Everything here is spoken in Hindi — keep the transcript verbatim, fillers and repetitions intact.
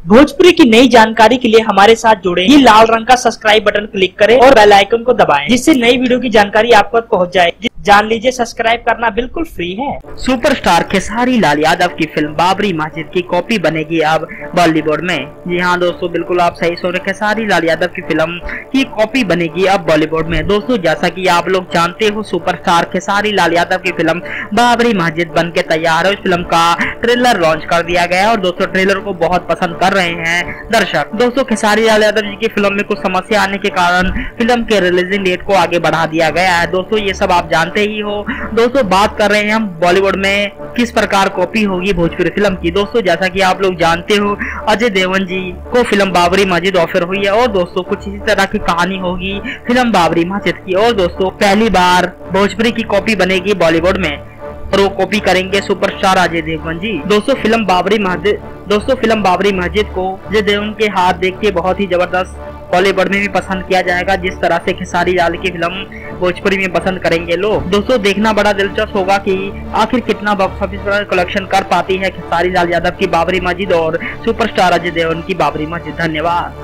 भोजपुरी की नई जानकारी के लिए हमारे साथ जुड़े ये लाल रंग का सब्सक्राइब बटन क्लिक करें और बेल आइकन को दबाएं, जिससे नई वीडियो की जानकारी आप तक पहुंच जाए। जान लीजिए, सब्सक्राइब करना बिल्कुल फ्री है। सुपरस्टार खेसारी लाल यादव की फिल्म बाबरी मस्जिद की कॉपी बनेगी अब बॉलीवुड में। जी हाँ दोस्तों, बिल्कुल आप सही सुन रहे, खेसारी लाल यादव की फिल्म की कॉपी बनेगी अब बॉलीवुड में। दोस्तों, जैसा कि आप लोग जानते हो, सुपरस्टार खेसारी लाल यादव की फिल्म बाबरी मस्जिद बन के तैयार है। इस फिल्म का ट्रेलर लॉन्च कर दिया गया है और दोस्तों ट्रेलर को बहुत पसंद कर रहे हैं दर्शक। दोस्तों, खेसारी लाल यादव जी की फिल्म में कुछ समस्या आने के कारण फिल्म के रिलीजिंग डेट को आगे बढ़ा दिया गया है। दोस्तों, ये सब आप जानते ही हो। दोस्तों, बात कर रहे हैं हम बॉलीवुड में किस प्रकार कॉपी होगी भोजपुरी फिल्म की। दोस्तों, जैसा कि आप लोग जानते हो, अजय देवगन जी को फिल्म बाबरी मस्जिद ऑफर हुई है और दोस्तों कुछ इसी तरह की कहानी होगी फिल्म बाबरी मस्जिद की। और दोस्तों, पहली बार भोजपुरी की कॉपी बनेगी बॉलीवुड में और वो कॉपी करेंगे सुपरस्टार अजय देवगन जी। दोस्तों, फिल्म बाबरी मस्जिद दोस्तों फिल्म बाबरी मस्जिद को अजय देवगन के हाथ देख के बहुत ही जबरदस्त बॉलीवुड में भी पसंद किया जाएगा, जिस तरह से खेसारी लाल की फिल्म भोजपुरी में पसंद करेंगे लोग। दोस्तों, देखना बड़ा दिलचस्प होगा कि आखिर कितना बॉक्स ऑफिस पर कलेक्शन कर पाती है खेसारी लाल यादव की बाबरी मस्जिद और सुपरस्टार अजय देवगन की बाबरी मस्जिद। धन्यवाद।